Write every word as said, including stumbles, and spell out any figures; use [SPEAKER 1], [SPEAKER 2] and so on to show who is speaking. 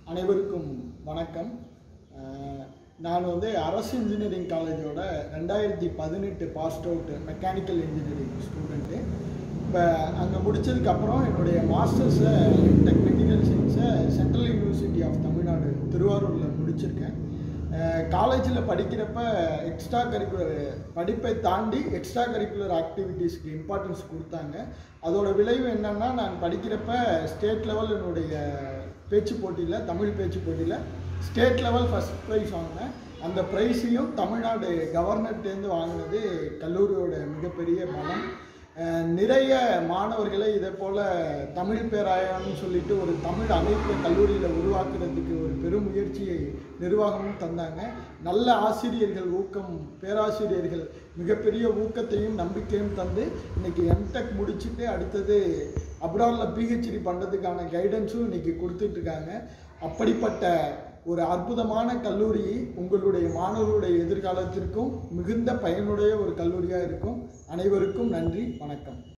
[SPEAKER 1] அனைவருக்கும் வணக்கம். நான் வந்து அரசு இன்ஜினியரிங் காலேஜோட ரெண்டாயிரத்தி பதினெட்டு passed out mechanical engineering student. இப்போ அங்கே முடித்ததுக்கப்புறம் என்னுடைய மாஸ்டர்ஸை டெக் மெட்டீரியல் சயின்ஸை சென்ட்ரல் யூனிவர்சிட்டி ஆஃப் தமிழ்நாடு திருவாரூரில் முடிச்சிருக்கேன். காலேஜில் படிக்கிறப்ப எக்ஸ்ட்ரா கரிக்குலர் படிப்பை தாண்டி எக்ஸ்ட்ரா கரிக்குலர் ஆக்டிவிட்டீஸ்க்கு இம்பார்ட்டன்ஸ் கொடுத்தாங்க. அதோட விளைவு என்னென்னா, நான் படிக்கிறப்ப ஸ்டேட் லெவல் என்னுடைய பேச்சு போட்டியில் தமிழ் பேச்சு போட்டியில் ஸ்டேட் லெவல் ஃபஸ்ட் ப்ரைஸ் வாங்கினேன். அந்த ப்ரைஸையும் தமிழ்நாடு கவர்னர்கிட்டேருந்து வாங்கினது கல்லூரியோட மிகப்பெரிய பலம். நிறைய மாணவர்களை இதே போல் தமிழ் பேராயம்னு சொல்லிட்டு ஒரு தமிழ் அமைப்பை கல்லூரியில் உருவாக்குறதுக்கு ஒரு பெரும் முயற்சியை நிர்வாகமும் தந்தாங்க. நல்ல ஆசிரியர்கள் ஊக்கம், பேராசிரியர்கள் மிகப்பெரிய ஊக்கத்தையும் நம்பிக்கையும் தந்து இன்றைக்கி எம்டெக் முடிச்சுட்டு அடுத்தது அப்ராடில் பிஹெச்டி பண்ணுறதுக்கான கைடன்ஸும் இன்றைக்கி கொடுத்துட்ருக்காங்க. அப்படிப்பட்ட ஒரு அற்புதமான கல்லூரி உங்களுடைய மாணவர்களுடைய எதிர்காலத்திற்கும் மிகுந்த பயனுடைய ஒரு கல்லூரியாக இருக்கும். அனைவருக்கும் நன்றி, வணக்கம்.